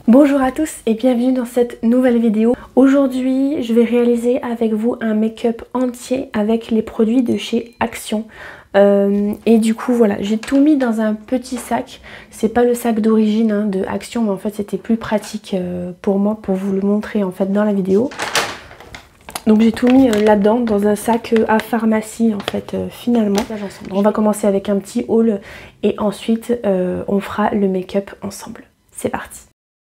Bonjour à tous et bienvenue dans cette nouvelle vidéo. Aujourd'hui, je vais réaliser avec vous un make-up entier avec les produits de chez Action. Et du coup, voilà, j'ai tout mis dans un petit sac. C'est pas le sac d'origine de Action, mais en fait, c'était plus pratique pour moi pour vous le montrer en fait dans la vidéo. Donc j'ai tout mis là-dedans, dans un sac à pharmacie en fait, finalement. On va commencer avec un petit haul et ensuite on fera le make-up ensemble. C'est parti!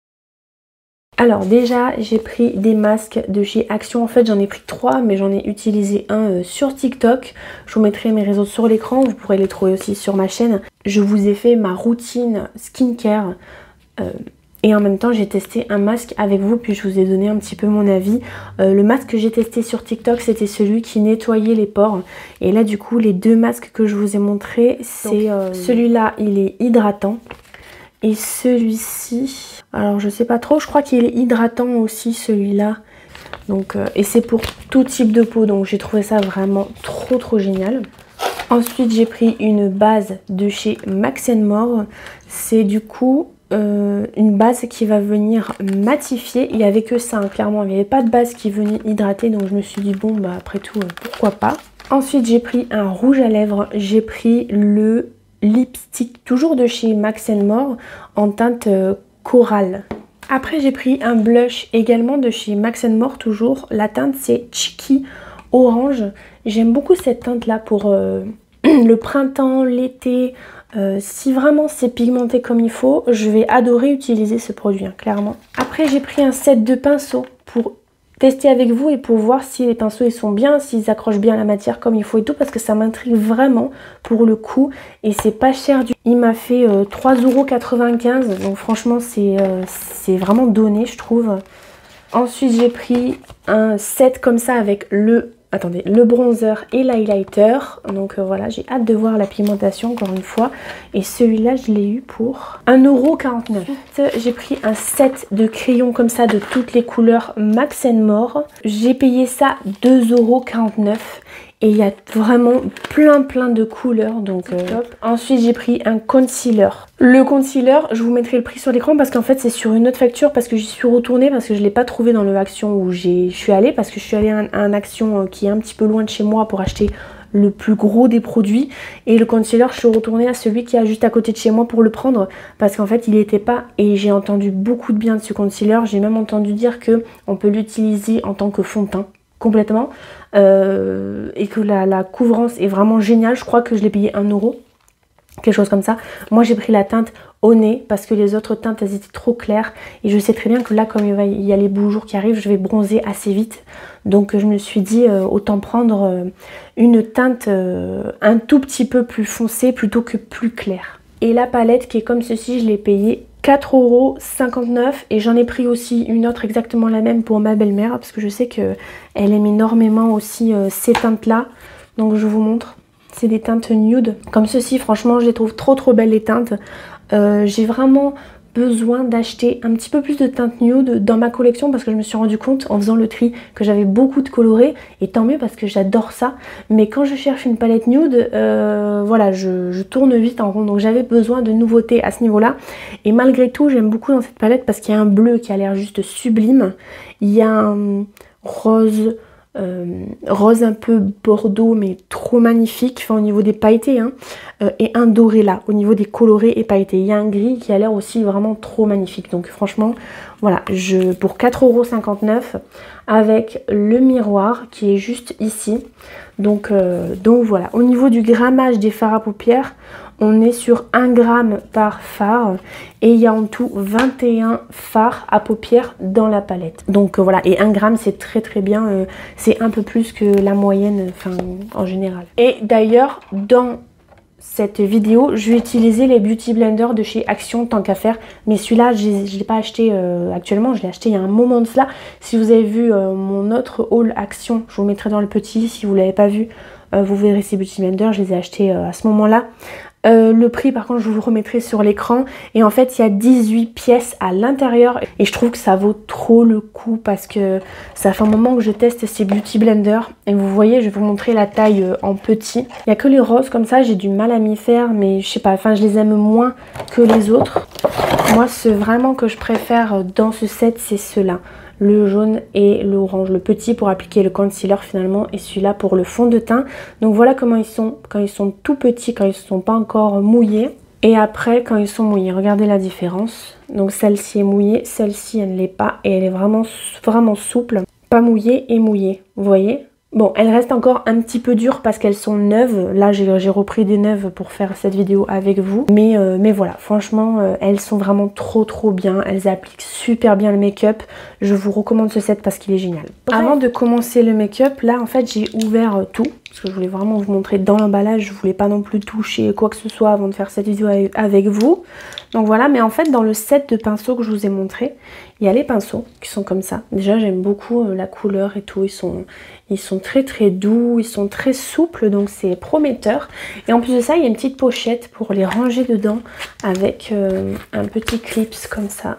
Alors déjà j'ai pris des masques de chez Action, en fait j'en ai pris 3 mais j'en ai utilisé un sur TikTok. Je vous mettrai mes réseaux sur l'écran, vous pourrez les trouver aussi sur ma chaîne. Je vous ai fait ma routine skincare et en même temps j'ai testé un masque avec vous puis je vous ai donné un petit peu mon avis. Le masque que j'ai testé sur TikTok c'était celui qui nettoyait les pores et là du coup les deux masques que je vous ai montrés c'est celui-là il est hydratant. Et celui-ci, alors je sais pas trop, je crois qu'il est hydratant aussi celui-là. Donc et c'est pour tout type de peau, donc j'ai trouvé ça vraiment trop génial. Ensuite j'ai pris une base de chez Max & More. C'est du coup une base qui va venir matifier. Il n'y avait que ça, clairement, il n'y avait pas de base qui venait hydrater. Donc je me suis dit bon bah après tout pourquoi pas. Ensuite j'ai pris un rouge à lèvres, j'ai pris le lipstick toujours de chez Max & More en teinte corail. Après j'ai pris un blush également de chez Max & More, toujours la teinte c'est Cheeky Orange. J'aime beaucoup cette teinte là pour le printemps, l'été. Si vraiment c'est pigmenté comme il faut, je vais adorer utiliser ce produit, clairement. Après j'ai pris un set de pinceaux pour tester avec vous et pour voir si les pinceaux ils sont bien, s'ils accrochent bien la matière comme il faut et tout, parce que ça m'intrigue vraiment pour le coup et c'est pas cher du tout. Il m'a fait 3,95 €, donc franchement c'est vraiment donné je trouve. Ensuite j'ai pris un set comme ça avec le bronzer et l'highlighter. Donc voilà, j'ai hâte de voir la pigmentation encore une fois. Et celui-là, je l'ai eu pour 1,49 €. J'ai pris un set de crayons comme ça de toutes les couleurs Max & More. J'ai payé ça 2,49 €. Et il y a vraiment plein de couleurs, donc top. Ensuite j'ai pris un concealer. Le concealer, je vous mettrai le prix sur l'écran parce qu'en fait c'est sur une autre facture, parce que j'y suis retournée, parce que je ne l'ai pas trouvé dans le Action où je suis allée, parce que je suis allée à un Action qui est un petit peu loin de chez moi pour acheter le plus gros des produits. Et le concealer, je suis retournée à celui qui est juste à côté de chez moi pour le prendre, parce qu'en fait il n'était pas, et j'ai entendu beaucoup de bien de ce concealer. J'ai même entendu dire que on peut l'utiliser en tant que fond de teint complètement, et que la couvrance est vraiment géniale. Je crois que je l'ai payé 1 €, quelque chose comme ça. Moi j'ai pris la teinte au nez parce que les autres teintes elles étaient trop claires et je sais très bien que là comme il y a les beaux jours qui arrivent, je vais bronzer assez vite, donc je me suis dit autant prendre une teinte un tout petit peu plus foncée plutôt que plus claire. Et la palette qui est comme ceci, je l'ai payée 4,59 € et j'en ai pris aussi une autre exactement la même pour ma belle-mère parce que je sais qu'elle aime énormément aussi ces teintes là, donc je vous montre. C'est des teintes nude comme ceci, franchement je les trouve trop belles les teintes. J'ai vraiment besoin d'acheter un petit peu plus de teintes nude dans ma collection parce que je me suis rendu compte en faisant le tri que j'avais beaucoup de colorés, et tant mieux parce que j'adore ça, mais quand je cherche une palette nude voilà, je tourne vite en rond, donc j'avais besoin de nouveautés à ce niveau là. Et malgré tout j'aime beaucoup dans cette palette parce qu'il y a un bleu qui a l'air juste sublime, il y a un rose un peu bordeaux mais trop magnifique, enfin au niveau des pailletés et un doré là au niveau des colorés et pailletés. Il y a un gris qui a l'air aussi vraiment trop magnifique, donc franchement voilà, pour 4,59 € avec le miroir qui est juste ici, donc voilà. Au niveau du grammage des fards à paupières, on est sur 1 g par fard et il y a en tout 21 fards à paupières dans la palette. Donc voilà, et 1 g c'est très bien, c'est un peu plus que la moyenne en général. Et d'ailleurs dans cette vidéo je vais utiliser les Beauty Blender de chez Action tant qu'à faire, mais celui-là je ne l'ai pas acheté actuellement, je l'ai acheté il y a un moment de cela. Si vous avez vu mon autre haul Action, je vous mettrai dans le petit, si vous ne l'avez pas vu vous verrez ces Beauty Blender, je les ai achetés à ce moment là. Le prix par contre je vous le remettrai sur l'écran. Et en fait il y a 18 pièces à l'intérieur. Et je trouve que ça vaut trop le coup parce que ça fait un moment que je teste ces Beauty Blender. Et vous voyez, je vais vous montrer la taille en petit. Il n'y a que les roses comme ça, j'ai du mal à m'y faire. Mais je sais pas, enfin je les aime moins que les autres. Moi ceux vraiment que je préfère dans ce set c'est ceux-là. Le jaune et l'orange, le petit pour appliquer le concealer finalement et celui-là pour le fond de teint. Donc voilà comment ils sont quand ils sont tout petits, quand ils ne sont pas encore mouillés et après quand ils sont mouillés. Regardez la différence. Donc celle-ci est mouillée, celle-ci elle ne l'est pas et elle est vraiment souple. Pas mouillée et mouillée, vous voyez? Bon, elles restent encore un petit peu dures parce qu'elles sont neuves. Là, j'ai repris des neuves pour faire cette vidéo avec vous. Mais voilà, franchement, elles sont vraiment trop bien. Elles appliquent super bien le make-up. Je vous recommande ce set parce qu'il est génial. Ouais. Avant de commencer le make-up, là, en fait, j'ai ouvert tout. Parce que je voulais vraiment vous montrer dans l'emballage. Je voulais pas non plus toucher quoi que ce soit avant de faire cette vidéo avec vous. Donc voilà, mais en fait, dans le set de pinceaux que je vous ai montré, il y a les pinceaux qui sont comme ça. Déjà, j'aime beaucoup la couleur et tout. Ils sont très doux, ils sont très souples, donc c'est prometteur. Et en plus de ça, il y a une petite pochette pour les ranger dedans avec un petit clips comme ça.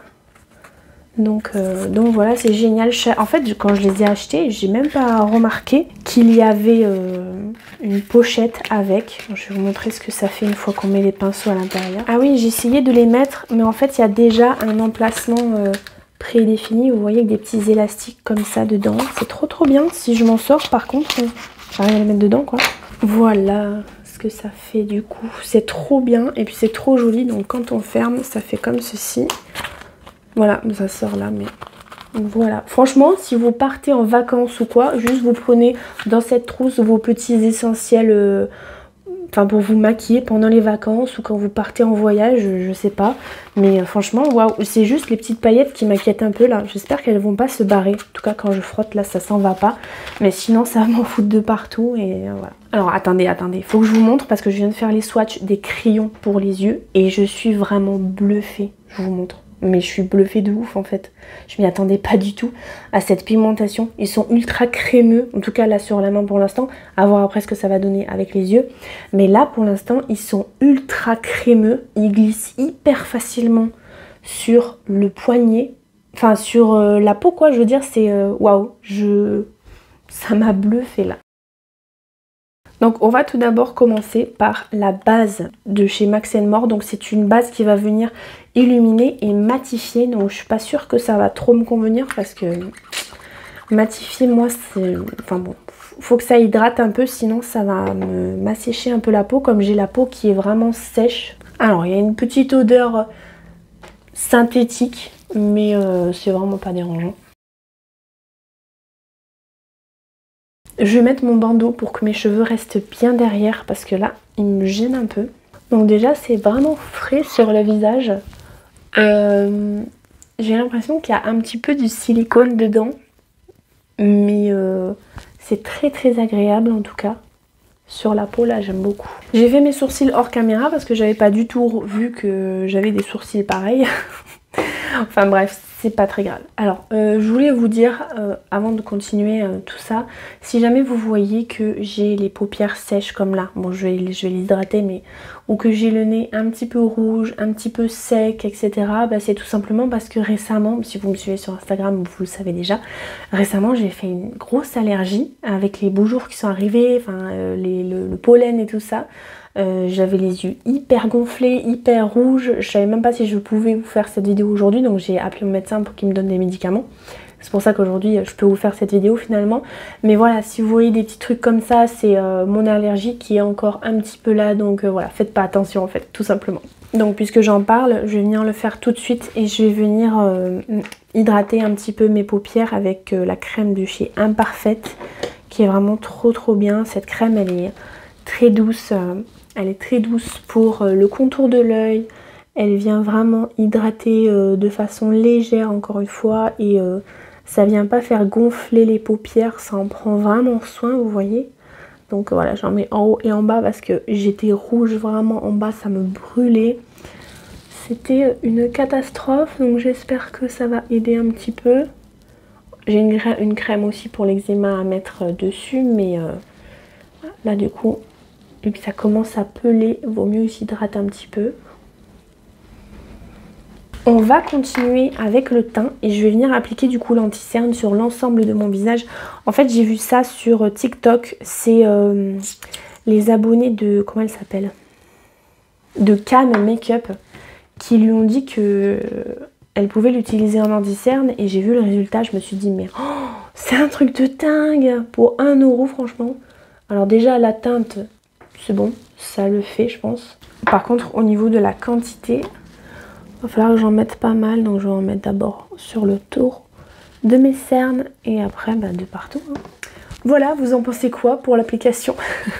Donc voilà, c'est génial. En fait, quand je les ai achetés, j'ai même pas remarqué qu'il y avait une pochette avec. Je vais vous montrer ce que ça fait une fois qu'on met les pinceaux à l'intérieur. Ah oui, j'ai essayé de les mettre, mais en fait, il y a déjà un emplacement prédéfini. Vous voyez, avec des petits élastiques comme ça dedans. C'est trop bien. Si je m'en sors, par contre, j'arrive à les mettre dedans, quoi. Voilà ce que ça fait du coup. C'est trop bien et puis c'est trop joli. Donc quand on ferme, ça fait comme ceci. Voilà, ça sort là, mais voilà. Franchement, si vous partez en vacances ou quoi, juste vous prenez dans cette trousse vos petits essentiels, enfin pour vous maquiller pendant les vacances ou quand vous partez en voyage, je sais pas. Mais franchement, waouh, c'est juste les petites paillettes qui m'inquiètent un peu là. J'espère qu'elles vont pas se barrer. En tout cas, quand je frotte là, ça s'en va pas. Mais sinon, ça va m'en foutre de partout et voilà. Alors attendez, faut que je vous montre parce que je viens de faire les swatchs des crayons pour les yeux et je suis vraiment bluffée. Je vous montre. Mais je suis bluffée de ouf en fait. Je m'y attendais pas du tout à cette pigmentation. Ils sont ultra crémeux, en tout cas là sur la main pour l'instant. À voir après ce que ça va donner avec les yeux. Mais là pour l'instant ils sont ultra crémeux. Ils glissent hyper facilement sur le poignet. Enfin sur la peau quoi, je veux dire c'est waouh. Ça m'a bluffé là. Donc on va tout d'abord commencer par la base de chez Max & More. Donc c'est une base qui va venir illuminer et matifier. Donc je suis pas sûre que ça va trop me convenir parce que matifier moi c'est... Enfin bon, faut que ça hydrate un peu sinon ça va m'assécher un peu la peau comme j'ai la peau qui est vraiment sèche. Alors il y a une petite odeur synthétique mais c'est vraiment pas dérangeant. Je vais mettre mon bandeau pour que mes cheveux restent bien derrière parce que là, ils me gênent un peu. Donc déjà, c'est vraiment frais sur le visage. J'ai l'impression qu'il y a un petit peu du silicone dedans. Mais c'est très agréable en tout cas. Sur la peau, là, j'aime beaucoup. J'ai fait mes sourcils hors caméra parce que j'avais pas du tout vu que j'avais des sourcils pareils. Enfin bref, c'est pas très grave. Alors, je voulais vous dire, avant de continuer tout ça, si jamais vous voyez que j'ai les paupières sèches comme là, bon je vais les hydrater, mais ou que j'ai le nez un petit peu rouge, un petit peu sec, etc. Bah, c'est tout simplement parce que récemment, si vous me suivez sur Instagram, vous le savez déjà, récemment j'ai fait une grosse allergie avec les beaux jours qui sont arrivés, enfin le pollen et tout ça. J'avais les yeux hyper gonflés, hyper rouges. Je savais même pas si je pouvais vous faire cette vidéo aujourd'hui, donc j'ai appelé mon médecin pour qu'il me donne des médicaments. C'est pour ça qu'aujourd'hui je peux vous faire cette vidéo finalement. Mais voilà, si vous voyez des petits trucs comme ça, c'est mon allergie qui est encore un petit peu là. Donc voilà, faites pas attention en fait, tout simplement. Donc puisque j'en parle, je vais venir le faire tout de suite et je vais venir hydrater un petit peu mes paupières avec la crème de chez Imparfaite qui est vraiment trop bien. Cette crème elle est très douce. Elle est très douce pour le contour de l'œil. Elle vient vraiment hydrater de façon légère encore une fois. Et ça vient pas faire gonfler les paupières. Ça en prend vraiment soin, vous voyez. Donc voilà, j'en mets en haut et en bas parce que j'étais rouge vraiment en bas. Ça me brûlait. C'était une catastrophe. Donc j'espère que ça va aider un petit peu. J'ai une crème aussi pour l'eczéma à mettre dessus. Mais là du coup... vu que ça commence à peler, vaut mieux s'hydrater un petit peu. On va continuer avec le teint et je vais venir appliquer du coup l'anti-cerne sur l'ensemble de mon visage. En fait j'ai vu ça sur TikTok, c'est les abonnés de, comment elle s'appelle, de Cam Makeup, qui lui ont dit que elle pouvait l'utiliser en anti-cerne et j'ai vu le résultat, je me suis dit mais oh, c'est un truc de dingue pour 1 € franchement. Alors déjà la teinte c'est bon, ça le fait je pense. Par contre au niveau de la quantité, il va falloir que j'en mette pas mal, donc je vais en mettre d'abord sur le tour de mes cernes et après bah, de partout. Hein. Voilà, vous en pensez quoi pour l'application?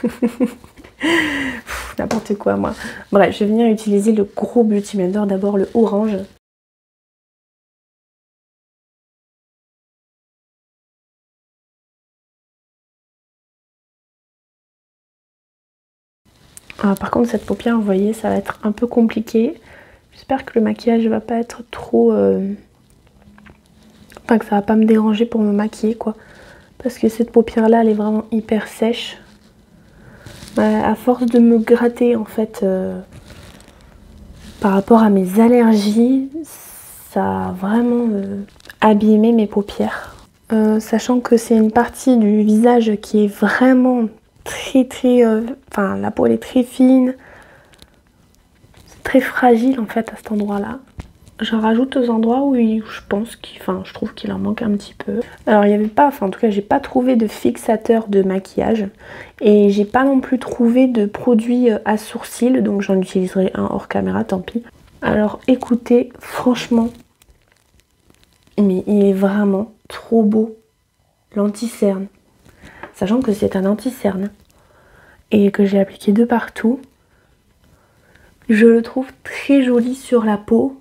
N'importe quoi moi. Bref, je vais venir utiliser le gros Beauty Blender, d'abord le orange. Ah, par contre cette paupière, vous voyez, ça va être un peu compliqué. J'espère que le maquillage va pas être trop... Enfin que ça va pas me déranger pour me maquiller quoi. Parce que cette paupière là elle est vraiment hyper sèche. À force de me gratter en fait par rapport à mes allergies, ça a vraiment abîmé mes paupières. Sachant que c'est une partie du visage qui est vraiment très enfin la peau elle est très fine. C'est très fragile en fait à cet endroit là. J'en rajoute aux endroits où je pense je trouve qu'il en manque un petit peu. Alors il n'y avait pas, enfin en tout cas j'ai pas trouvé de fixateur de maquillage et j'ai pas non plus trouvé de produit à sourcils, donc j'en utiliserai un hors caméra, tant pis. Alors écoutez, franchement, mais il est vraiment trop beau, l'anti-cerne. Sachant que c'est un anti-cerne et que j'ai appliqué de partout. Je le trouve très joli sur la peau.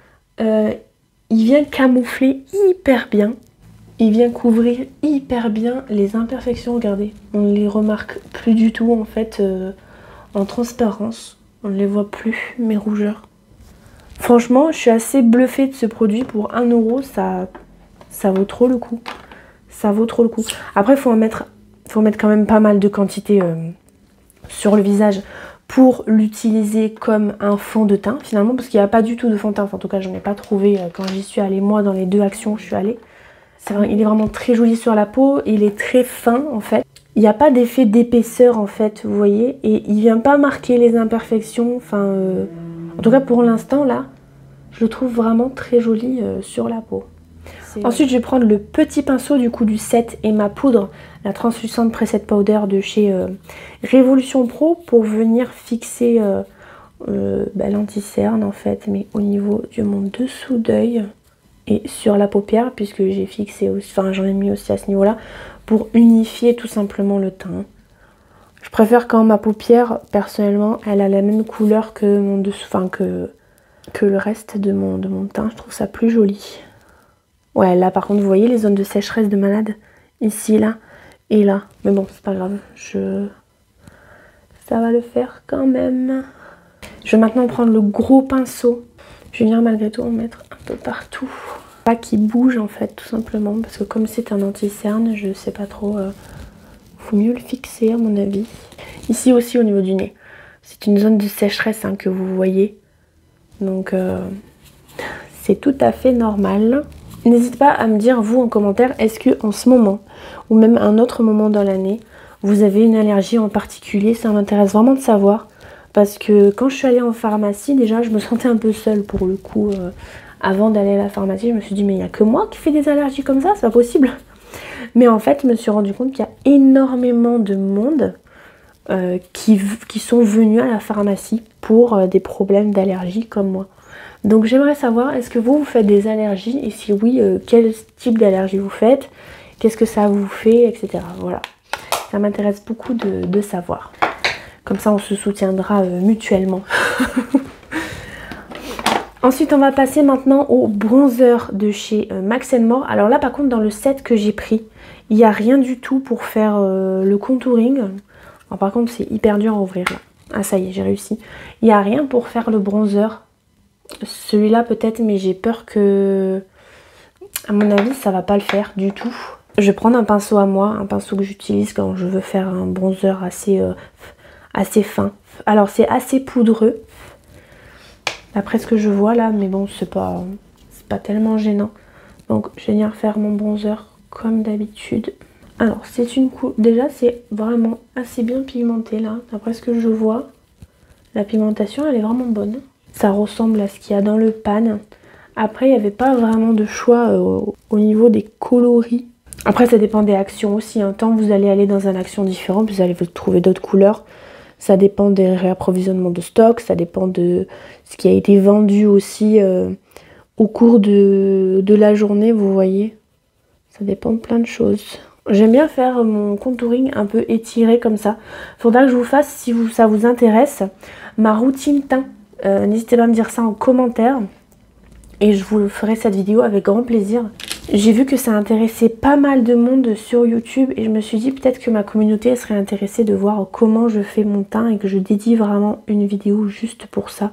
Il vient camoufler hyper bien. Il vient couvrir hyper bien les imperfections. Regardez, on ne les remarque plus du tout en fait en transparence. On ne les voit plus, mes rougeurs. Franchement, je suis assez bluffée de ce produit. Pour 1 €, ça vaut trop le coup. Ça vaut trop le coup. Après, il faut mettre quand même pas mal de quantité sur le visage pour l'utiliser comme un fond de teint finalement, parce qu'il n'y a pas du tout de fond de teint, enfin, en tout cas j'en ai pas trouvé quand j'y suis allée, moi dans les 2 actions où je suis allée. Il est vraiment très joli sur la peau, il est très fin en fait. Il n'y a pas d'effet d'épaisseur en fait, vous voyez, et il vient pas marquer les imperfections, enfin en tout cas pour l'instant là, je le trouve vraiment très joli sur la peau. Ensuite je vais prendre le petit pinceau du coup du set et ma poudre, la translucente Preset Powder de chez Révolution Pro, pour venir fixer l'anti-cerne en fait, mais au niveau de mon dessous d'œil et sur la paupière, puisque j'ai fixé aussi, enfin j'en ai mis aussi à ce niveau là, pour unifier tout simplement le teint. Je préfère quand ma paupière, personnellement, elle a la même couleur que mon dessous, enfin que le reste de mon teint, je trouve ça plus joli. Ouais, là par contre, vous voyez les zones de sécheresse de malade, ici, là et là. Mais bon, c'est pas grave, ça va le faire quand même. Je vais maintenant prendre le gros pinceau. Je vais venir malgré tout en mettre un peu partout. Pas qu'il bouge en fait, tout simplement, parce que comme c'est un anti-cerne, je sais pas trop, faut mieux le fixer à mon avis. Ici aussi au niveau du nez, c'est une zone de sécheresse hein, que vous voyez, donc c'est tout à fait normal. N'hésitez pas à me dire vous en commentaire, est-ce que en ce moment ou même un autre moment dans l'année vous avez une allergie en particulier. Ça m'intéresse vraiment de savoir, parce que quand je suis allée en pharmacie déjà je me sentais un peu seule pour le coup. Avant d'aller à la pharmacie je me suis dit mais il n'y a que moi qui fais des allergies comme ça, c'est pas possible. Mais en fait je me suis rendu compte qu'il y a énormément de monde qui sont venus à la pharmacie pour des problèmes d'allergie comme moi. Donc j'aimerais savoir, est-ce que vous faites des allergies, et si oui, quel type d'allergie vous faites, qu'est-ce que ça vous fait, etc. Voilà, ça m'intéresse beaucoup de savoir. Comme ça on se soutiendra mutuellement. Ensuite on va passer maintenant au bronzer de chez Max More. Alors là par contre dans le set que j'ai pris, il n'y a rien du tout pour faire le contouring. Alors, par contre c'est hyper dur à ouvrir là. Ah ça y est, j'ai réussi. Il n'y a rien pour faire le bronzer. Celui-là peut-être, mais j'ai peur que, à mon avis, ça va pas le faire du tout. Je vais prendre un pinceau à moi, un pinceau que j'utilise quand je veux faire un bronzer assez fin. Alors c'est assez poudreux, d'après ce que je vois là, mais bon c'est pas tellement gênant. Donc je vais venir faire mon bronzer comme d'habitude. Alors c'est une coupe, déjà c'est vraiment assez bien pigmenté là, d'après ce que je vois. La pigmentation elle est vraiment bonne. Ça ressemble à ce qu'il y a dans le pan. Après il n'y avait pas vraiment de choix au niveau des coloris. Après ça dépend des actions aussi, hein. Tant vous allez aller dans une action différente, vous allez trouver d'autres couleurs. Ça dépend des réapprovisionnements de stock, ça dépend de ce qui a été vendu aussi au cours de la journée, vous voyez. Ça dépend de plein de choses. J'aime bien faire mon contouring un peu étiré comme ça. Faudra que je vous fasse, si ça vous intéresse, ma routine teint. N'hésitez pas à me dire ça en commentaire. Et je vous ferai cette vidéo avec grand plaisir. J'ai vu que ça intéressait pas mal de monde sur YouTube et je me suis dit peut-être que ma communauté serait intéressée de voir comment je fais mon teint et que je dédie vraiment une vidéo juste pour ça.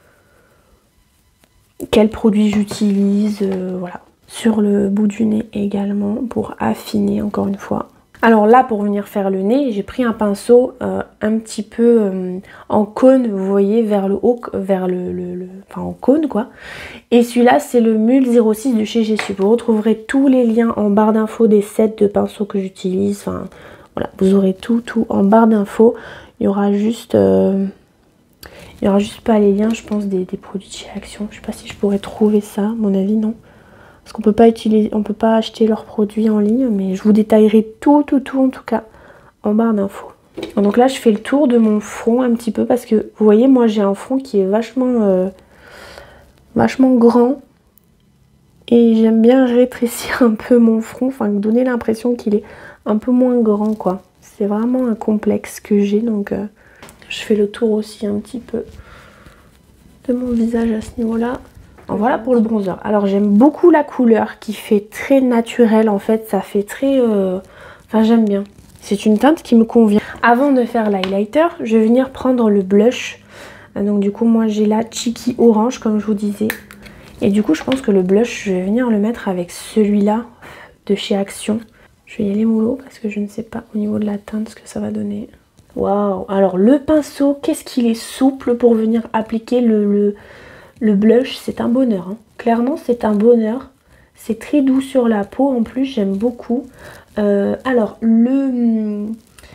Quels produits j'utilise, voilà. Sur le bout du nez également pour affiner encore une fois. Alors là pour venir faire le nez, j'ai pris un pinceau un petit peu en cône, vous voyez, vers le haut, vers enfin en cône quoi. Et celui-là c'est le Mule 06 de chez Jessup. Vous retrouverez tous les liens en barre d'infos des sets de pinceaux que j'utilise. Enfin voilà, vous aurez tout en barre d'infos. Il y aura juste pas les liens, je pense, des produits de chez Action. Je sais pas si je pourrais trouver ça, à mon avis non. Parce qu'on peut pas acheter leurs produits en ligne, mais je vous détaillerai tout en tout cas en barre d'infos. Donc là je fais le tour de mon front un petit peu parce que vous voyez moi j'ai un front qui est vachement grand et j'aime bien rétrécir un peu mon front, enfin donner l'impression qu'il est un peu moins grand quoi. C'est vraiment un complexe que j'ai, donc je fais le tour aussi un petit peu de mon visage à ce niveau-là. Voilà pour le bronzer. Alors j'aime beaucoup la couleur qui fait très naturel en fait, ça fait très... Enfin j'aime bien. C'est une teinte qui me convient. Avant de faire l'highlighter, je vais venir prendre le blush. Donc du coup moi j'ai la Cheeky Orange comme je vous disais. Et du coup je pense que le blush, je vais venir le mettre avec celui-là de chez Action. Je vais y aller mollo parce que je ne sais pas au niveau de la teinte ce que ça va donner. Waouh! Alors le pinceau, qu'est-ce qu'il est souple pour venir appliquer le blush, c'est un bonheur, hein. Clairement c'est un bonheur. C'est très doux sur la peau en plus, j'aime beaucoup. Alors le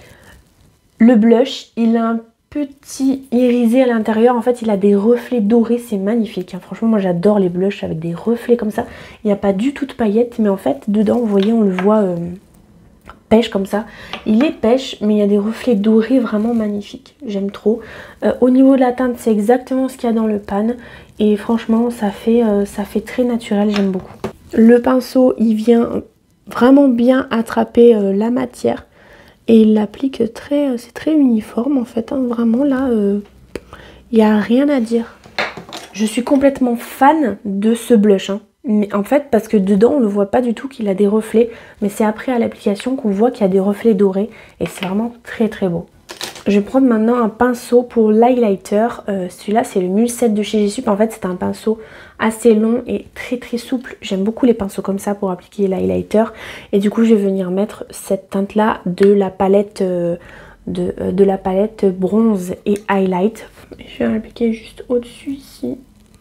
blush, il a un petit irisé à l'intérieur. En fait il a des reflets dorés, c'est magnifique, hein. Franchement moi j'adore les blushs avec des reflets comme ça. Il n'y a pas du tout de paillettes, mais en fait dedans vous voyez on le voit pêche comme ça. Il est pêche mais il y a des reflets dorés vraiment magnifiques. J'aime trop. Au niveau de la teinte c'est exactement ce qu'il y a dans le pan. Et franchement ça fait très naturel, j'aime beaucoup. Le pinceau il vient vraiment bien attraper la matière. Et il l'applique c'est très uniforme en fait, hein. Vraiment là il n'y a rien à dire. Je suis complètement fan de ce blush, hein. Mais en fait parce que dedans on ne voit pas du tout qu'il a des reflets. Mais c'est après à l'application qu'on voit qu'il y a des reflets dorés. Et c'est vraiment très très beau. Je vais prendre maintenant un pinceau pour l'highlighter. Celui-là c'est le Mule 7 de chez Jessup. En fait c'est un pinceau assez long et très souple. J'aime beaucoup les pinceaux comme ça pour appliquer l'highlighter. Et du coup je vais venir mettre cette teinte là de la palette de la palette bronze et highlight. Je vais l'appliquer juste au-dessus ici.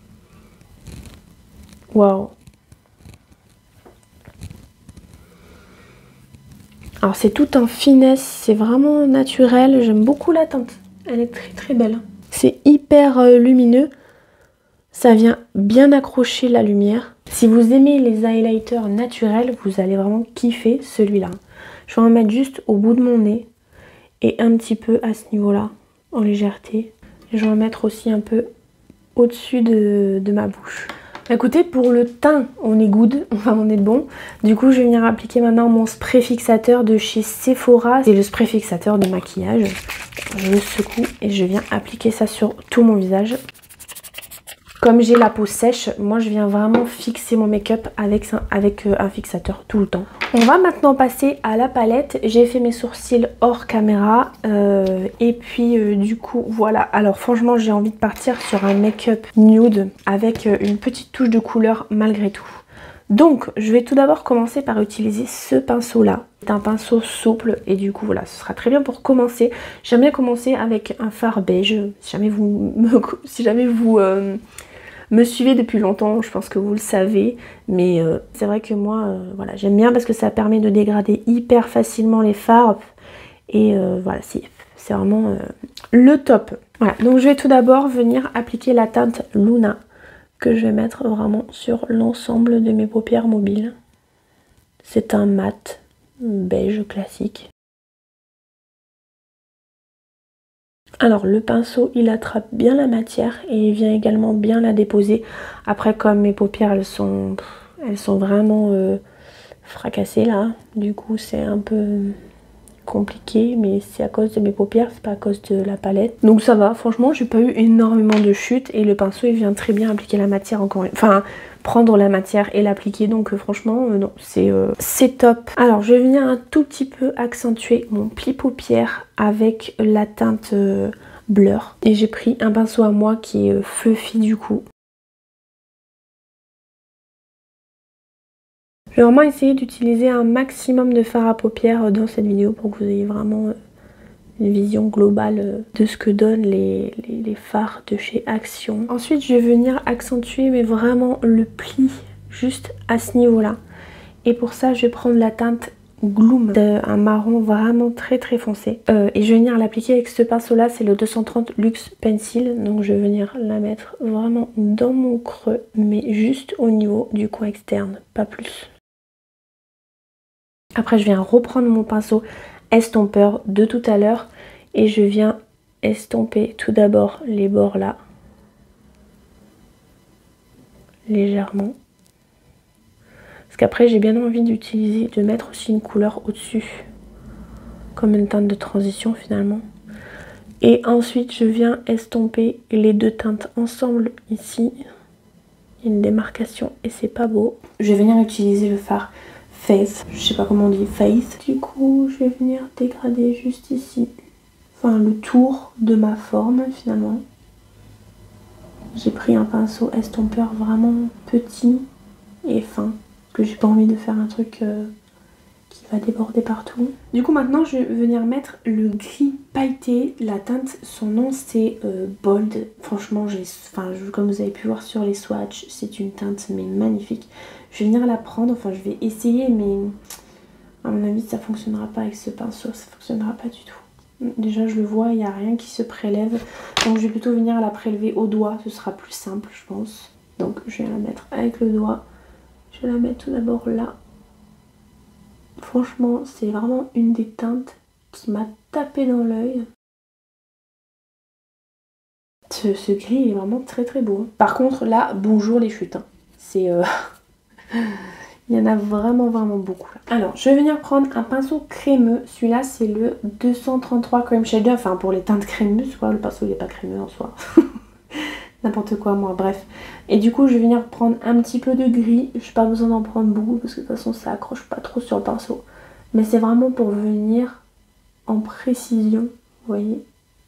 Waouh! Alors c'est tout en finesse, c'est vraiment naturel, j'aime beaucoup la teinte, elle est très belle. C'est hyper lumineux, ça vient bien accrocher la lumière. Si vous aimez les highlighters naturels, vous allez vraiment kiffer celui-là. Je vais en mettre juste au bout de mon nez et un petit peu à ce niveau-là, en légèreté. Et je vais en mettre aussi un peu au-dessus de ma bouche. Écoutez, pour le teint, on est good, enfin on est bon. Du coup, je vais venir appliquer maintenant mon spray fixateur de chez Sephora. C'est le spray fixateur de maquillage. Je le secoue et je viens appliquer ça sur tout mon visage. Comme j'ai la peau sèche, moi je viens vraiment fixer mon make-up avec un fixateur tout le temps. On va maintenant passer à la palette. J'ai fait mes sourcils hors caméra. Et puis du coup voilà. Alors franchement j'ai envie de partir sur un make-up nude avec une petite touche de couleur malgré tout. Donc je vais tout d'abord commencer par utiliser ce pinceau là. C'est un pinceau souple et du coup voilà, ce sera très bien pour commencer. J'aime bien commencer avec un fard beige. Si jamais vous me suivez depuis longtemps, je pense que vous le savez. Mais c'est vrai que moi, voilà, j'aime bien parce que ça permet de dégrader hyper facilement les fards. Et voilà, c'est vraiment le top. Voilà, donc je vais tout d'abord venir appliquer la teinte Luna, que je vais mettre vraiment sur l'ensemble de mes paupières mobiles. C'est un mat beige classique. Alors le pinceau il attrape bien la matière et il vient également bien la déposer. Après comme mes paupières elles sont vraiment fracassées là, du coup c'est un peu compliqué, mais c'est à cause de mes paupières, c'est pas à cause de la palette. Donc ça va, franchement j'ai pas eu énormément de chutes et le pinceau il vient très bien appliquer la matière encore une fois. Enfin prendre la matière et l'appliquer, donc franchement non, c'est top. Alors je vais venir un tout petit peu accentuer mon pli paupière avec la teinte Blur. Et j'ai pris un pinceau à moi qui est fluffy du coup. Je vais vraiment essayer d'utiliser un maximum de fard à paupières dans cette vidéo pour que vous ayez vraiment une vision globale de ce que donnent les fards de chez Action. Ensuite je vais venir accentuer mais vraiment le pli juste à ce niveau là. Et pour ça je vais prendre la teinte Gloom, un marron vraiment très foncé. Et je vais venir l'appliquer avec ce pinceau là, c'est le 230 Luxe Pencil. Donc je vais venir la mettre vraiment dans mon creux, mais juste au niveau du coin externe, pas plus. Après je viens reprendre mon pinceau estompeur de tout à l'heure et je viens estomper tout d'abord les bords là, légèrement. Parce qu'après j'ai bien envie de mettre aussi une couleur au-dessus, comme une teinte de transition finalement. Et ensuite je viens estomper les deux teintes ensemble ici. Il y a une démarcation et c'est pas beau. Je vais venir utiliser le fard Faith, je sais pas comment on dit, Faith. Du coup je vais venir dégrader juste ici, enfin le tour de ma forme finalement. J'ai pris un pinceau estompeur vraiment petit et fin, parce que j'ai pas envie de faire un truc qui va déborder partout. Du coup maintenant je vais venir mettre le gris pailleté. La teinte, son nom c'est Bold. Franchement comme vous avez pu voir sur les swatchs, c'est une teinte mais magnifique. Je vais venir la prendre, enfin je vais essayer, mais à mon avis ça fonctionnera pas avec ce pinceau, ça fonctionnera pas du tout. Déjà je le vois, il n'y a rien qui se prélève, donc je vais plutôt venir la prélever au doigt, ce sera plus simple je pense. Donc je vais la mettre avec le doigt, je vais la mettre tout d'abord là. Franchement c'est vraiment une des teintes qui m'a tapé dans l'œil. Ce gris il est vraiment très beau. Par contre là, bonjour les chutes, hein. C'est... Il y en a vraiment beaucoup là. Alors je vais venir prendre un pinceau crémeux. Celui-là c'est le 233 Cream Shader. Enfin pour les teintes crémeuses quoi. Le pinceau il n'est pas crémeux en soi. N'importe quoi moi, bref. Et du coup je vais venir prendre un petit peu de gris. Je n'ai pas besoin d'en prendre beaucoup parce que de toute façon ça accroche pas trop sur le pinceau. Mais c'est vraiment pour venir en précision. Vous voyez.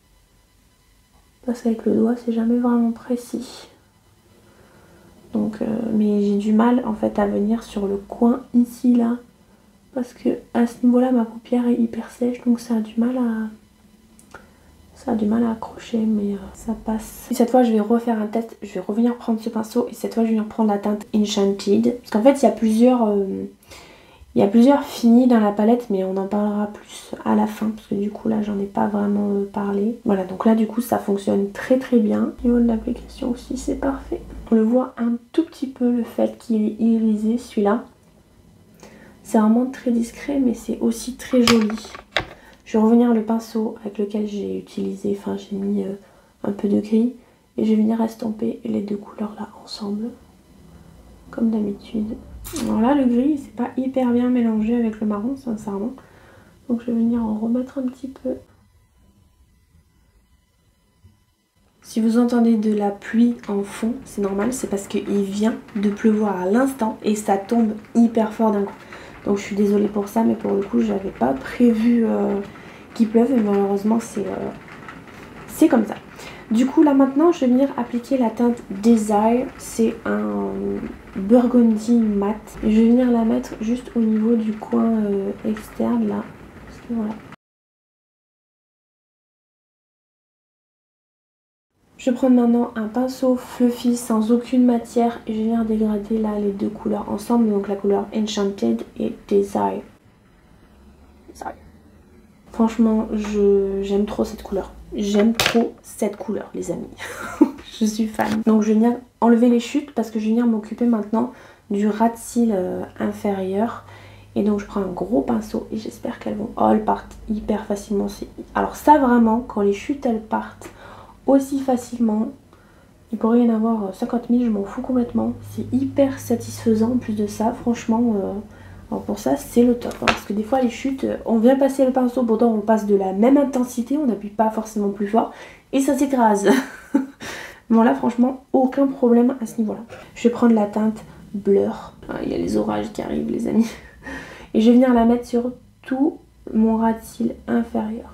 Parce qu'avec le doigt c'est jamais vraiment précis. Donc, mais j'ai du mal en fait à venir sur le coin ici là, parce que à ce niveau là ma paupière est hyper sèche, donc ça a du mal à accrocher, mais ça passe. Et cette fois je vais refaire un test, je vais revenir prendre ce pinceau et cette fois je vais venir prendre la teinte Enchanted, parce qu'en fait il y a plusieurs finis dans la palette, mais on en parlera plus à la fin parce que du coup là j'en ai pas vraiment parlé. Voilà, donc là du coup ça fonctionne très bien. Au niveau de l'application aussi c'est parfait. On le voit un tout petit peu le fait qu'il est irisé celui-là. C'est vraiment très discret mais c'est aussi très joli. Je vais revenir le pinceau avec lequel j'ai utilisé, enfin j'ai mis un peu de gris. Et je vais venir estomper les deux couleurs là ensemble. Comme d'habitude. Alors là le gris c'est pas hyper bien mélangé avec le marron sincèrement. Donc je vais venir en remettre un petit peu. Si vous entendez de la pluie en fond, c'est normal, c'est parce qu'il vient de pleuvoir à l'instant et ça tombe hyper fort d'un coup. Donc je suis désolée pour ça, mais pour le coup j'avais pas prévu qu'il pleuve et malheureusement c'est comme ça. Du coup là maintenant je vais venir appliquer la teinte Desire, c'est un burgundy mat. Je vais venir la mettre juste au niveau du coin externe là. Parce que voilà. Je vais prendre maintenant un pinceau fluffy sans aucune matière et je vais venir dégrader là les deux couleurs ensemble, donc la couleur Enchanted et Desire. Franchement, j'aime trop cette couleur. J'aime trop cette couleur, les amis. Je suis fan. Donc je vais venir enlever les chutes parce que je vais venir m'occuper maintenant du ras de cils inférieur. Et donc je prends un gros pinceau et j'espère qu'elles vont... Oh, elles partent hyper facilement. Alors ça vraiment, quand les chutes elles partent aussi facilement, il pourrait y en avoir 50 000, je m'en fous complètement. C'est hyper satisfaisant en plus de ça, franchement... Alors pour ça c'est le top, hein, parce que des fois les chutes, on vient passer le pinceau, pourtant on passe de la même intensité, on n'appuie pas forcément plus fort et ça s'écrase. Bon là franchement aucun problème à ce niveau là. Je vais prendre la teinte Blur, il y a les orages qui arrivent les amis, et je vais venir la mettre sur tout mon ras de cils inférieur.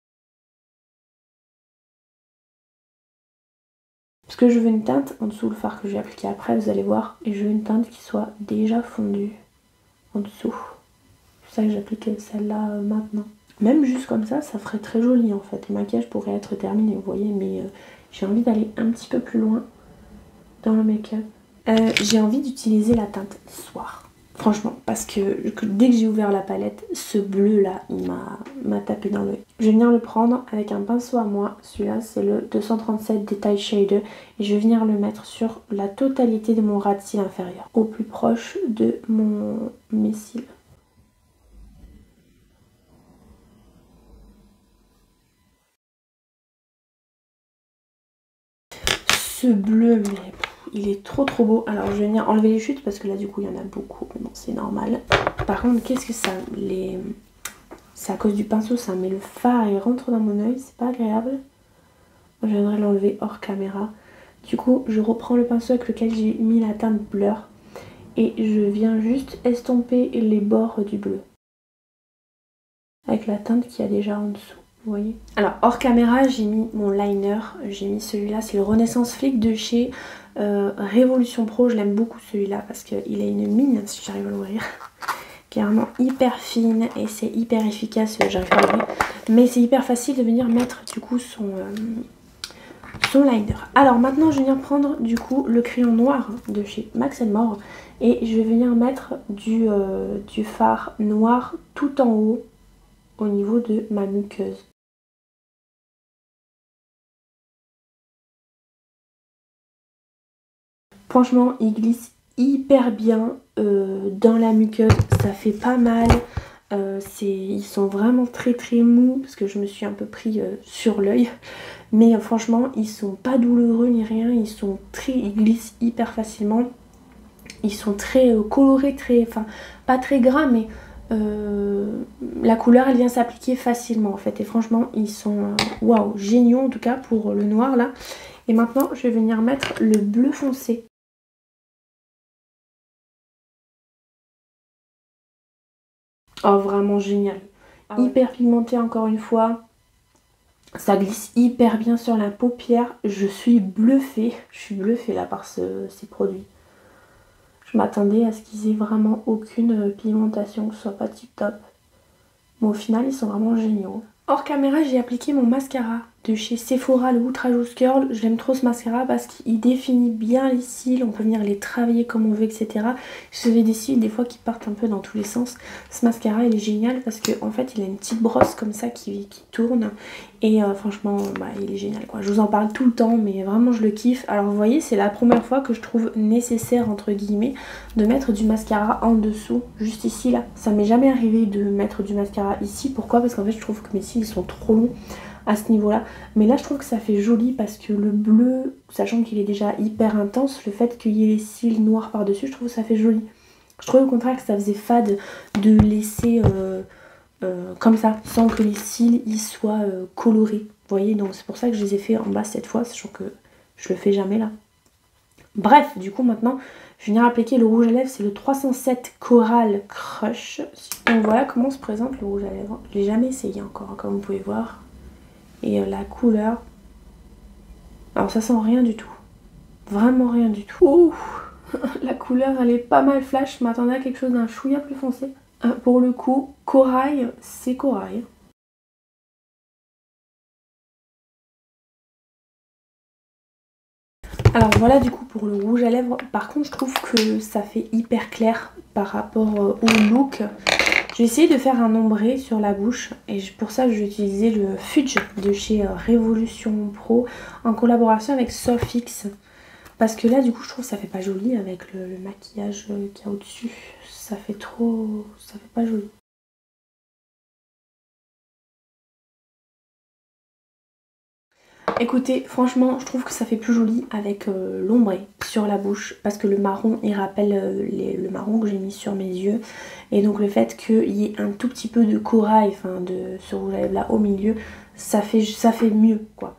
Parce que je veux une teinte en dessous le fard que je vais appliquer après, vous allez voir, et je veux une teinte qui soit déjà fondue en dessous. C'est pour ça que j'applique celle-là maintenant. Même juste comme ça ferait très joli en fait. Le maquillage pourrait être terminé, vous voyez, mais j'ai envie d'aller un petit peu plus loin dans le make-up. J'ai envie d'utiliser la teinte Soir. Franchement, parce que dès que j'ai ouvert la palette, ce bleu là, il m'a tapé dans l'œil. Je vais venir le prendre avec un pinceau à moi. Celui-là, c'est le 237 Detail Shader. Et je vais venir le mettre sur la totalité de mon ras de cils inférieur, au plus proche de mes cils. Ce bleu, mais il est trop beau. Alors je vais venir enlever les chutes parce que là du coup il y en a beaucoup, mais bon c'est normal. Par contre qu'est-ce que ça... C'est à cause du pinceau, ça met le fard et rentre dans mon œil, c'est pas agréable. Je viendrai l'enlever hors caméra. Du coup je reprends le pinceau avec lequel j'ai mis la teinte Blur et je viens juste estomper les bords du bleu avec la teinte qu'il y a déjà en dessous. Vous voyez. Alors hors caméra j'ai mis mon liner, j'ai mis celui-là, c'est le Renaissance Flick de chez Révolution Pro. Je l'aime beaucoup celui-là parce qu'il a une mine, si j'arrive à l'ouvrir, qui est vraiment hyper fine et c'est hyper efficace, j'arrive pas à l'ouvrir, mais c'est hyper facile de venir mettre du coup son liner. Alors maintenant je vais venir prendre du coup le crayon noir de chez Max & More et je vais venir mettre du fard noir tout en haut au niveau de ma muqueuse. Franchement, il glisse hyper bien dans la muqueuse, ça fait pas mal. Ils sont vraiment très mous parce que je me suis un peu pris sur l'œil. Mais franchement, ils sont pas douloureux ni rien, ils glissent hyper facilement. Ils sont très colorés, enfin pas très gras, mais la couleur elle vient s'appliquer facilement en fait. Et franchement, ils sont waouh, géniaux en tout cas pour le noir là. Et maintenant, je vais venir mettre le bleu foncé. Oh vraiment génial, hyper pigmenté encore une fois, ça glisse hyper bien sur la paupière, je suis bluffée là par ces produits. Je m'attendais à ce qu'ils aient vraiment aucune pigmentation, que ce soit pas tip top, mais au final ils sont vraiment géniaux. Hors caméra j'ai appliqué mon mascara de chez Sephora, le Ultra Juice Curl. J'aime trop ce mascara parce qu'il définit bien les cils, on peut venir les travailler comme on veut, etc. J'avais des cils des fois qui partent un peu dans tous les sens. Ce mascara il est génial parce qu'en fait il a une petite brosse comme ça qui tourne et franchement bah, il est génial quoi. Je vous en parle tout le temps mais vraiment je le kiffe. Alors vous voyez, c'est la première fois que je trouve nécessaire entre guillemets de mettre du mascara en dessous, juste ici là. Ça m'est jamais arrivé de mettre du mascara ici. Pourquoi? Parce qu'en fait je trouve que mes cils ils sont trop longs à ce niveau là, mais là je trouve que ça fait joli parce que le bleu, sachant qu'il est déjà hyper intense, le fait qu'il y ait les cils noirs par dessus, je trouve que ça fait joli. Je trouve au contraire que ça faisait fade de laisser comme ça, sans que les cils ils soient colorés, vous voyez, donc c'est pour ça que je les ai fait en bas cette fois, sachant que je le fais jamais là. Bref, du coup maintenant je vais venir appliquer le rouge à lèvres, c'est le 307 Coral Crush. Donc voilà comment se présente le rouge à lèvres, je l'ai jamais essayé encore, comme vous pouvez voir. Et la couleur, Alors ça sent rien du tout. Vraiment rien du tout. Ouh, la couleur elle est pas mal flash. Je m'attendais à quelque chose d'un chouïa plus foncé. Pour le coup, corail, c'est corail. Alors voilà du coup pour le rouge à lèvres. Par contre je trouve que ça fait hyper clair par rapport au look. Je vais essayer de faire un ombré sur la bouche et pour ça je vais utiliser le Fudge de chez Révolution Pro en collaboration avec Sofix. Parce que là du coup je trouve que ça fait pas joli avec le maquillage qu'il y a au-dessus. Ça fait pas joli. Écoutez, franchement, je trouve que ça fait plus joli avec l'ombré sur la bouche parce que le marron, il rappelle le marron que j'ai mis sur mes yeux. Et donc le fait qu'il y ait un tout petit peu de corail, enfin de ce rouge à lèvres là au milieu, ça fait mieux quoi.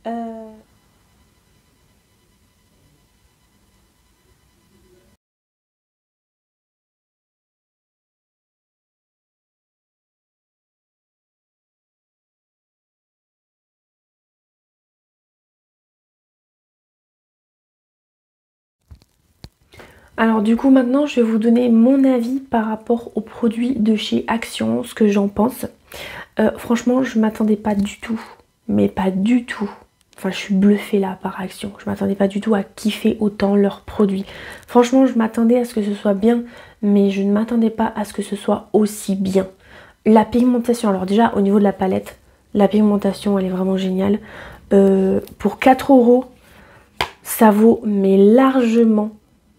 Alors du coup maintenant je vais vous donner mon avis par rapport aux produits de chez Action, ce que j'en pense. Franchement je m'attendais pas du tout, mais pas du tout. Enfin je suis bluffée là par Action, je m'attendais pas du tout à kiffer autant leurs produits. Franchement je m'attendais à ce que ce soit bien, mais je ne m'attendais pas à ce que ce soit aussi bien. La pigmentation, alors déjà au niveau de la palette, la pigmentation elle est vraiment géniale. Pour 4 €, ça vaut mais largement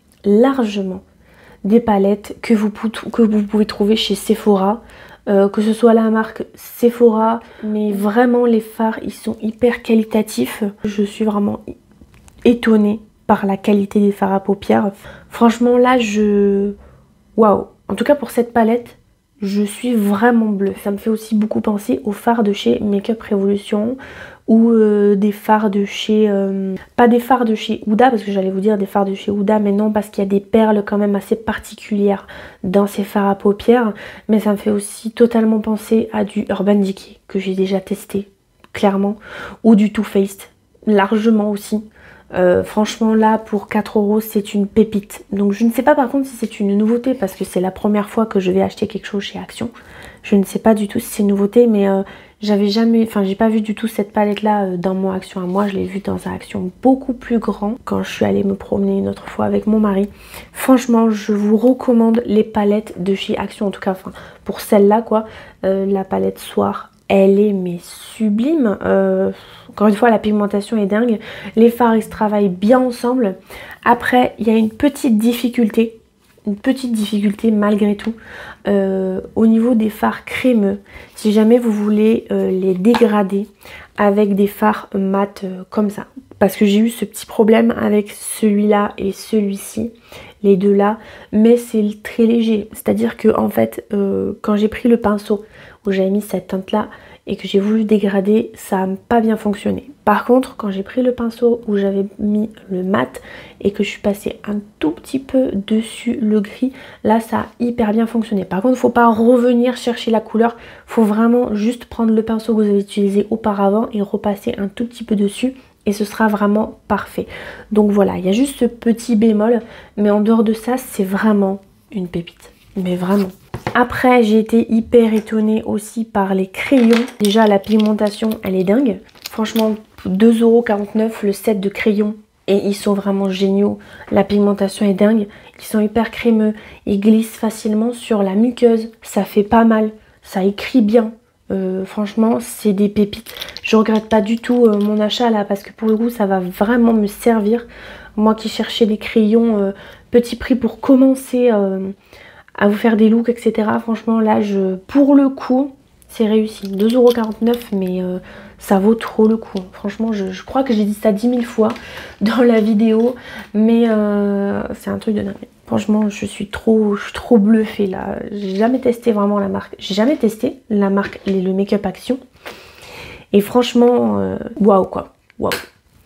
des palettes que vous pouvez trouver chez Sephora, que ce soit la marque Sephora, mais vraiment les fards ils sont hyper qualitatifs. Je suis vraiment étonnée par la qualité des fards à paupières. Franchement là waouh, en tout cas pour cette palette je suis vraiment bleue. Ça me fait aussi beaucoup penser aux fards de chez Makeup Revolution ou des fards de chez... pas des fards de chez Huda, parce que j'allais vous dire des fards de chez Huda, mais non, parce qu'il y a des perles quand même assez particulières dans ces fards à paupières. Mais ça me fait aussi totalement penser à du Urban Decay, que j'ai déjà testé, clairement, ou du Too Faced, largement aussi. Franchement là pour 4 € c'est une pépite. Donc je ne sais pas par contre si c'est une nouveauté parce que c'est la première fois que je vais acheter quelque chose chez Action. Je ne sais pas du tout si c'est une nouveauté, mais j'ai pas vu du tout cette palette là dans mon Action à moi. Je l'ai vue dans un Action beaucoup plus grand quand je suis allée me promener une autre fois avec mon mari. Franchement je vous recommande les palettes de chez Action, en tout cas enfin, pour celle-là quoi, la palette Soir. Elle est mais sublime. Encore une fois la pigmentation est dingue. Les fards ils se travaillent bien ensemble. Après il y a une petite difficulté malgré tout au niveau des fards crémeux. Si jamais vous voulez les dégrader avec des fards mat comme ça. Parce que j'ai eu ce petit problème avec celui-là et celui-ci, les deux là, mais c'est très léger. C'est-à-dire que en fait, quand j'ai pris le pinceau où j'avais mis cette teinte là et que j'ai voulu dégrader, ça n'a pas bien fonctionné. Par contre, quand j'ai pris le pinceau où j'avais mis le mat et que je suis passée un tout petit peu dessus le gris, là ça a hyper bien fonctionné. Par contre, il ne faut pas revenir chercher la couleur, il faut vraiment juste prendre le pinceau que vous avez utilisé auparavant et repasser un tout petit peu dessus. Et ce sera vraiment parfait. Donc voilà, il y a juste ce petit bémol. Mais en dehors de ça, c'est vraiment une pépite. Mais vraiment. Après, j'ai été hyper étonnée aussi par les crayons. Déjà, la pigmentation, elle est dingue. Franchement, 2,49 € le set de crayons. Et ils sont vraiment géniaux. La pigmentation est dingue. Ils sont hyper crémeux. Ils glissent facilement sur la muqueuse. Ça fait pas mal. Ça écrit bien. Franchement c'est des pépites. Je regrette pas du tout mon achat là parce que pour le coup ça va vraiment me servir. Moi qui cherchais des crayons petit prix pour commencer à vous faire des looks etc. Franchement là pour le coup c'est réussi. 2,49 € mais ça vaut trop le coup. Franchement je crois que j'ai dit ça 10 000 fois dans la vidéo mais c'est un truc de dingue. Franchement, je suis trop bluffée là. J'ai jamais testé vraiment la marque. J'ai jamais testé la marque, le Make-up Action. Et franchement, waouh quoi. Waouh.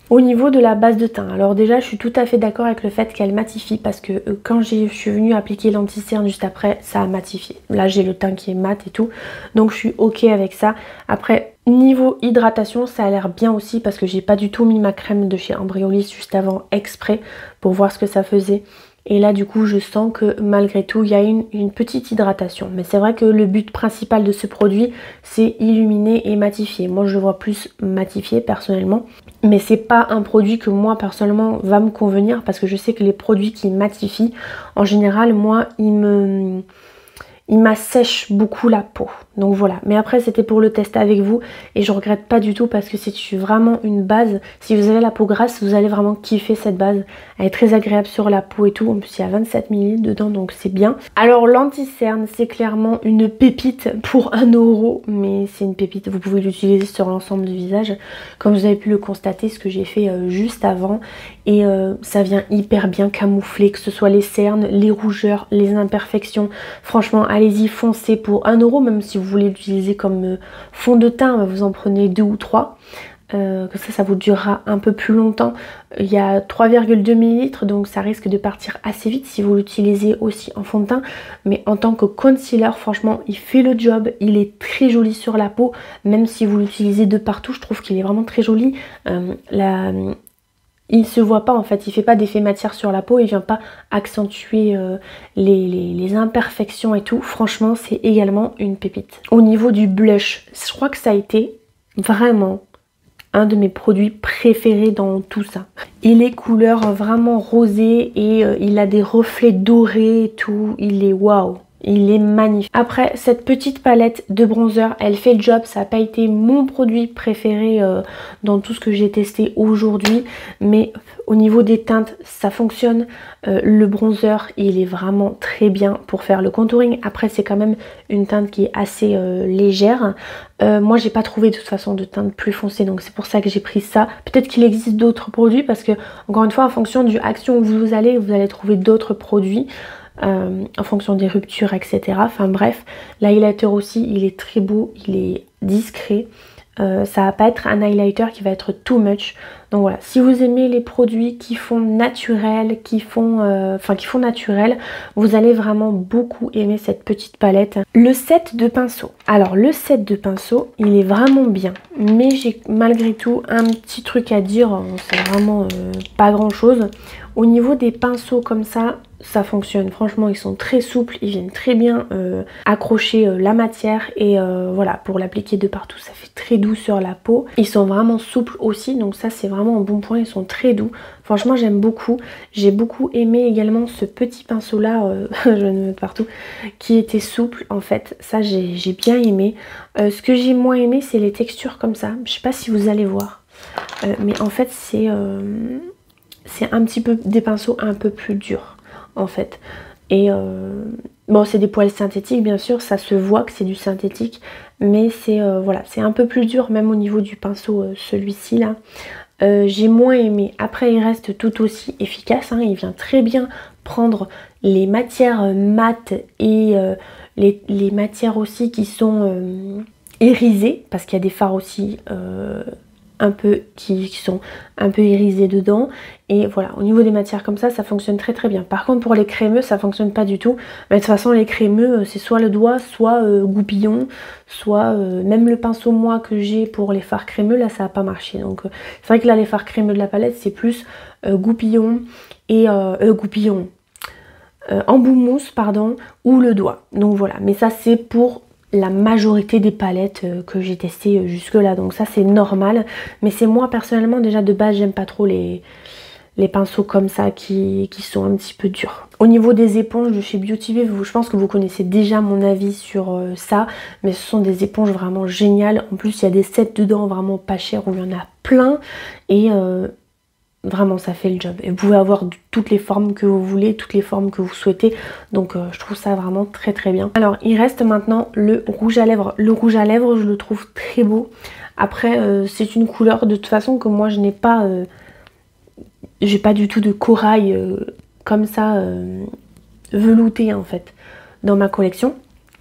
Au niveau de la base de teint, alors déjà je suis tout à fait d'accord avec le fait qu'elle matifie parce que quand je suis venue appliquer l'anti-cerne juste après, ça a matifié. Là j'ai le teint qui est mat et tout, donc je suis ok avec ça. Après niveau hydratation, ça a l'air bien aussi parce que j'ai pas du tout mis ma crème de chez Embryolisse juste avant exprès pour voir ce que ça faisait. Et là du coup je sens que malgré tout il y a une petite hydratation. Mais c'est vrai que le but principal de ce produit c'est illuminer et matifier. Moi je le vois plus matifier personnellement. Mais c'est pas un produit que moi personnellement va me convenir parce que je sais que les produits qui matifient en général moi il m'assèche beaucoup la peau. Donc voilà, mais après c'était pour le tester avec vous et je regrette pas du tout parce que c'est vraiment une base. Si vous avez la peau grasse, vous allez vraiment kiffer cette base. Elle est très agréable sur la peau et tout. En plus il y a 27 ml dedans donc c'est bien. Alors l'anti-cerne c'est clairement une pépite pour 1 €, mais c'est une pépite. Vous pouvez l'utiliser sur l'ensemble du visage. Comme vous avez pu le constater, ce que j'ai fait juste avant. Et ça vient hyper bien camoufler, que ce soit les cernes, les rougeurs, les imperfections. Franchement allez-y, foncez pour 1 €, même si vous voulez l'utiliser comme fond de teint, vous en prenez 2 ou 3. Que ça vous durera un peu plus longtemps. Il y a 3,2 ml donc ça risque de partir assez vite si vous l'utilisez aussi en fond de teint, mais en tant que concealer franchement il fait le job, il est très joli sur la peau, même si vous l'utilisez de partout je trouve qu'il est vraiment très joli. Il se voit pas en fait, il fait pas d'effet matière sur la peau, il vient pas accentuer les imperfections et tout. Franchement c'est également une pépite. Au niveau du blush, je crois que ça a été vraiment un de mes produits préférés dans tout ça. Il est couleur vraiment rosée et il a des reflets dorés et tout, il est waouh. Il est magnifique. Après, cette petite palette de bronzer, elle fait le job. Ça n'a pas été mon produit préféré dans tout ce que j'ai testé aujourd'hui. Mais au niveau des teintes, ça fonctionne. Le bronzer, il est vraiment très bien pour faire le contouring. Après, c'est quand même une teinte qui est assez légère. Moi, j'ai pas trouvé de toute façon de teinte plus foncée. Donc, c'est pour ça que j'ai pris ça. Peut-être qu'il existe d'autres produits parce que, encore une fois, en fonction du action où vous allez trouver d'autres produits. En fonction des ruptures etc. Enfin bref, l'highlighter aussi il est très beau, il est discret, ça va pas être un highlighter qui va être too much. Donc voilà, si vous aimez les produits qui font naturel, qui font naturel, vous allez vraiment beaucoup aimer cette petite palette. Le set de pinceaux, alors le set de pinceaux il est vraiment bien, mais j'ai malgré tout un petit truc à dire, c'est vraiment pas grand chose. Au niveau des pinceaux comme ça fonctionne, franchement ils sont très souples, ils viennent très bien accrocher la matière et voilà, pour l'appliquer de partout ça fait très doux sur la peau. Ils sont vraiment souples aussi, donc ça c'est vraiment un bon point, ils sont très doux. Franchement j'aime beaucoup, j'ai beaucoup aimé également ce petit pinceau là, je vais le mettre partout, qui était souple en fait, ça j'ai bien aimé. Ce que j'ai moins aimé c'est les textures comme ça, je sais pas si vous allez voir, mais en fait c'est un petit peu des pinceaux un peu plus durs en fait. Et bon c'est des poils synthétiques bien sûr, ça se voit que c'est du synthétique, mais c'est voilà, c'est un peu plus dur même au niveau du pinceau, celui-ci là. J'ai moins aimé. Après il reste tout aussi efficace, hein. Il vient très bien prendre les matières mates et les matières aussi qui sont irisées, parce qu'il y a des fards aussi un peu qui sont un peu irisés dedans, et voilà, au niveau des matières comme ça fonctionne très très bien. Par contre pour les crémeux ça fonctionne pas du tout, mais de toute façon les crémeux c'est soit le doigt, soit goupillon, soit même le pinceau moi que j'ai pour les fards crémeux là ça a pas marché. Donc c'est vrai que là les fards crémeux de la palette c'est plus goupillon et goupillon embout mousse pardon, ou le doigt. Donc voilà, mais ça c'est pour la majorité des palettes que j'ai testées jusque là, donc ça c'est normal. Mais c'est moi personnellement déjà de base j'aime pas trop les pinceaux comme ça qui sont un petit peu durs. Au niveau des éponges de chez Beauty Bay, je pense que vous connaissez déjà mon avis sur ça, mais ce sont des éponges vraiment géniales. En plus il y a des sets dedans vraiment pas chers où il y en a plein et vraiment ça fait le job. Et vous pouvez avoir toutes les formes que vous voulez, toutes les formes que vous souhaitez. Donc je trouve ça vraiment très très bien. Alors il reste maintenant le rouge à lèvres. Le rouge à lèvres je le trouve très beau. Après c'est une couleur de toute façon que moi je n'ai pas... j'ai pas du tout de corail comme ça velouté en fait dans ma collection.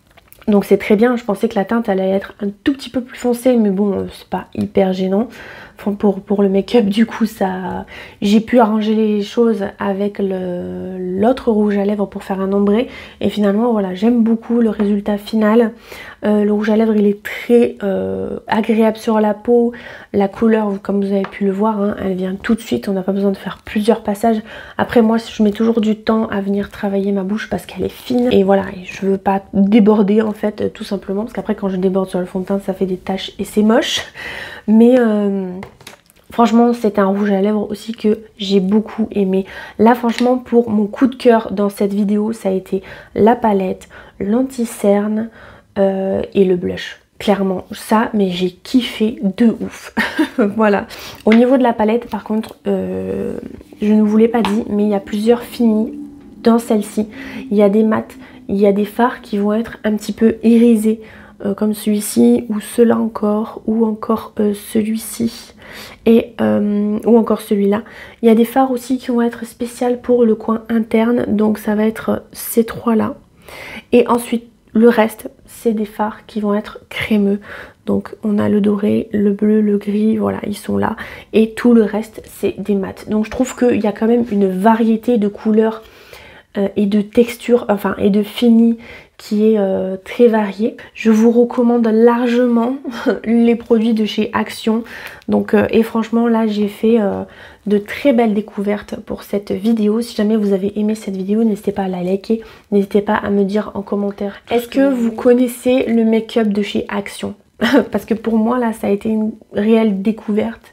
Donc c'est très bien, je pensais que la teinte allait être un tout petit peu plus foncée, mais bon c'est pas hyper gênant. enfin pour le make-up, du coup ça, j'ai pu arranger les choses avec l'autre rouge à lèvres pour faire un ombré. Et finalement voilà, j'aime beaucoup le résultat final. Le rouge à lèvres il est très agréable sur la peau. La couleur, comme vous avez pu le voir, hein, elle vient tout de suite, on n'a pas besoin de faire plusieurs passages. Après moi je mets toujours du temps à venir travailler ma bouche parce qu'elle est fine. Et voilà, je veux pas déborder en fait, tout simplement, parce qu'après quand je déborde sur le fond de teint ça fait des taches et c'est moche. Mais franchement c'est un rouge à lèvres aussi que j'ai beaucoup aimé. Là franchement pour mon coup de cœur dans cette vidéo ça a été la palette, l'anti-cerne et le blush. Clairement ça, mais j'ai kiffé de ouf. Voilà. Au niveau de la palette par contre, je ne vous l'ai pas dit, mais il y a plusieurs finis dans celle-ci. Il y a des mats, il y a des fards qui vont être un petit peu irisés, comme celui-ci, ou ceux-là encore, ou encore celui-ci, et ou encore celui-là. Il y a des fards aussi qui vont être spéciaux pour le coin interne, donc ça va être ces trois-là. Et ensuite, le reste, c'est des fards qui vont être crémeux. Donc on a le doré, le bleu, le gris, voilà, ils sont là. Et tout le reste, c'est des mats. Donc je trouve qu'il y a quand même une variété de couleurs et de textures, enfin, et de fini qui est très variée. Je vous recommande largement les produits de chez Action. Donc et franchement là j'ai fait de très belles découvertes pour cette vidéo. Si jamais vous avez aimé cette vidéo, n'hésitez pas à la liker, n'hésitez pas à me dire en commentaire est-ce que vous connaissez le make-up de chez Action. Parce que pour moi là ça a été une réelle découverte.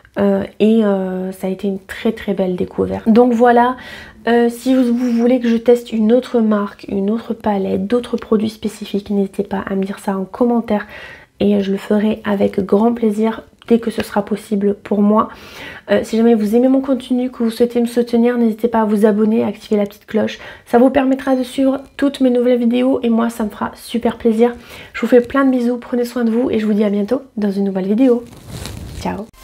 Ça a été une très très belle découverte. Donc voilà, si vous voulez que je teste une autre marque, une autre palette, d'autres produits spécifiques, n'hésitez pas à me dire ça en commentaire et je le ferai avec grand plaisir dès que ce sera possible pour moi. Si jamais vous aimez mon contenu, que vous souhaitez me soutenir, n'hésitez pas à vous abonner, à activer la petite cloche. Ça vous permettra de suivre toutes mes nouvelles vidéos et moi ça me fera super plaisir. Je vous fais plein de bisous, prenez soin de vous et je vous dis à bientôt dans une nouvelle vidéo. Ciao!